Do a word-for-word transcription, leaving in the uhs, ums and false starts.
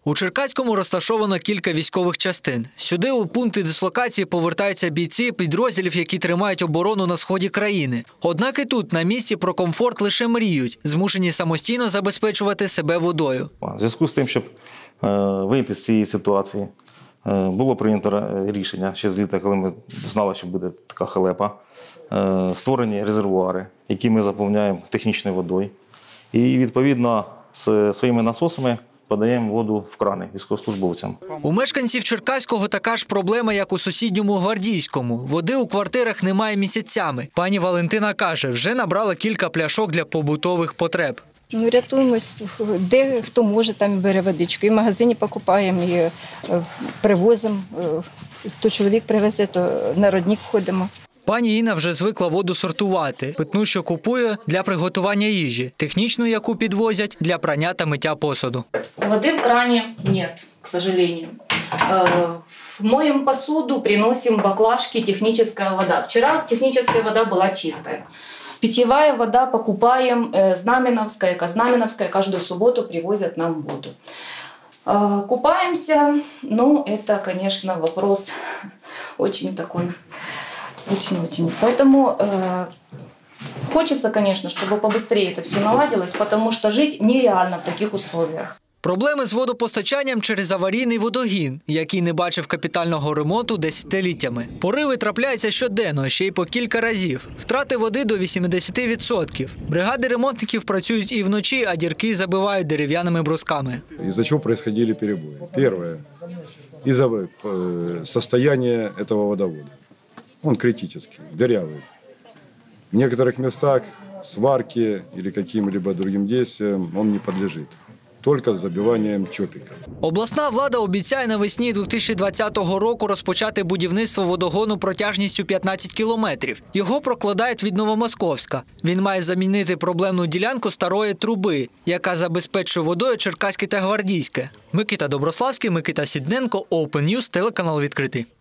У Черкаському розташовано кілька військових частин. Сюди у пункти дислокації повертаються бійці підрозділів, які тримають оборону на сході країни. Однак і тут на місці про комфорт лише мріють, змушені самостійно забезпечувати себе водою. У зв'язку з тим, щоб вийти з цієї ситуації, було прийнято рішення ще з літа, коли ми знали, що буде така халепа, створені резервуари, які ми заповняємо технічною водою. І відповідно з своїми насосами подаємо воду в крани військовослужбовцям. У мешканців Черкаського така ж проблема, як у сусідньому Гвардійському. Води у квартирах немає місяцями. Пані Валентина каже, вже набрала кілька пляшок для побутових потреб. Ну, рятуємось, де хто може, там і бере водичку. І в магазині покупаємо, і привозимо. То чоловік привезе, то на родник ходимо. Пані Інна вже звикла воду сортувати. Питну, що купує для приготування їжі, технічну, яку підвозять, для прання та миття посуду. Води в крані нет, к сожалению. Моем посуду, приносим баклажки, техническая вода. Вчера техническая вода была чистая. Питьевая вода покупаем, Знаменовская, Казнаменовская, каждую субботу привозят нам воду. Купаемся, ну, это, конечно, вопрос очень такой, очень-очень. Поэтому э, хочется, конечно, чтобы побыстрее это все наладилось, потому что жить нереально в таких условиях. Проблеми з водопостачанням через аварійний водогін, який не бачив капітального ремонту десятиліттями. Пориви трапляються щоденно, ще й по кілька разів. Втрати води до вісімдесяти відсотків. Бригади ремонтників працюють і вночі, а дірки забивають дерев'яними брусками. Із-за чого происходили перебої? Перше, із-за состояния этого водовода. Он критический, дырявый. В некоторых местах сварки или каким-либо другим действиям он не подлежит. Тільки з забиванням чопіка. Обласна влада обіцяє навесні дві тисячі двадцятого року розпочати будівництво водогону протяжністю п'ятнадцять кілометрів. Його прокладають від Новомосковська. Він має замінити проблемну ділянку старої труби, яка забезпечує водою Черкаське та Гвардійське. Микита Доброславський, Микита Сідненко, Open News, телеканал «Відкритий».